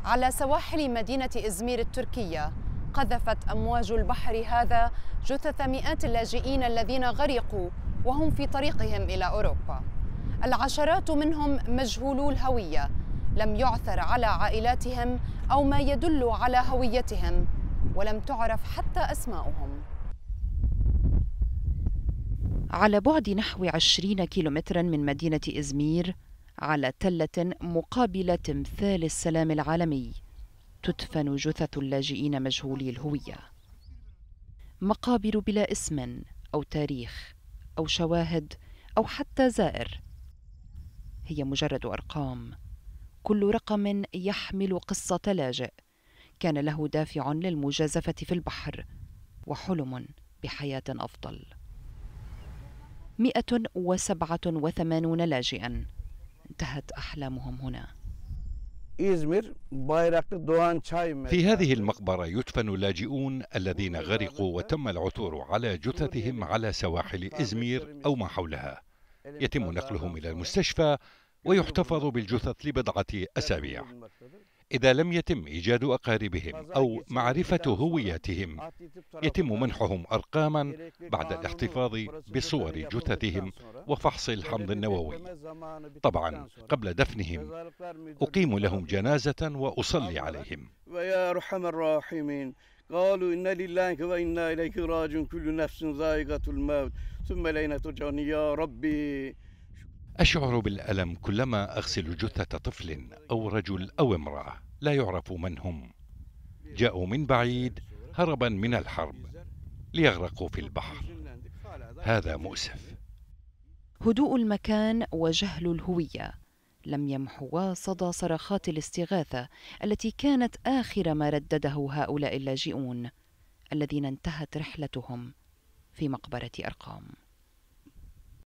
على سواحل مدينة إزمير التركية قذفت أمواج البحر هذا جثث مئات اللاجئين الذين غرقوا وهم في طريقهم إلى أوروبا. العشرات منهم مجهولو الهوية، لم يعثر على عائلاتهم أو ما يدل على هويتهم، ولم تعرف حتى أسماؤهم. على بعد نحو 20 كيلومترا من مدينة إزمير، على تلة مقابل تمثال السلام العالمي، تدفن جثث اللاجئين مجهولي الهوية. مقابر بلا اسم أو تاريخ أو شواهد أو حتى زائر، هي مجرد أرقام، كل رقم يحمل قصة لاجئ كان له دافع للمجازفة في البحر وحلم بحياة أفضل. 187 لاجئا انتهت أحلامهم هنا. في هذه المقبرة يدفن اللاجئون الذين غرقوا وتم العثور على جثثهم على سواحل إزمير أو ما حولها. يتم نقلهم إلى المستشفى ويحتفظ بالجثث لبضعة أسابيع. إذا لم يتم إيجاد أقاربهم أو معرفة هوياتهم، يتم منحهم أرقاما بعد الاحتفاظ بصور جثثهم وفحص الحمض النووي. طبعا قبل دفنهم أقيم لهم جنازة وأصلي عليهم. ويا أرحم الراحمين قالوا إن لله وإنا إليه راجعون كل نفس ذائقة الموت ثم إلينا ترجعون يا ربي. أشعر بالألم كلما أغسل جثة طفل أو رجل أو امرأة لا يعرف من هم. جاءوا من بعيد هربا من الحرب ليغرقوا في البحر. هذا مؤسف. هدوء المكان وجهل الهوية لم يمحوا صدى صرخات الاستغاثة التي كانت آخر ما ردده هؤلاء اللاجئون الذين انتهت رحلتهم في مقبرة أرقام.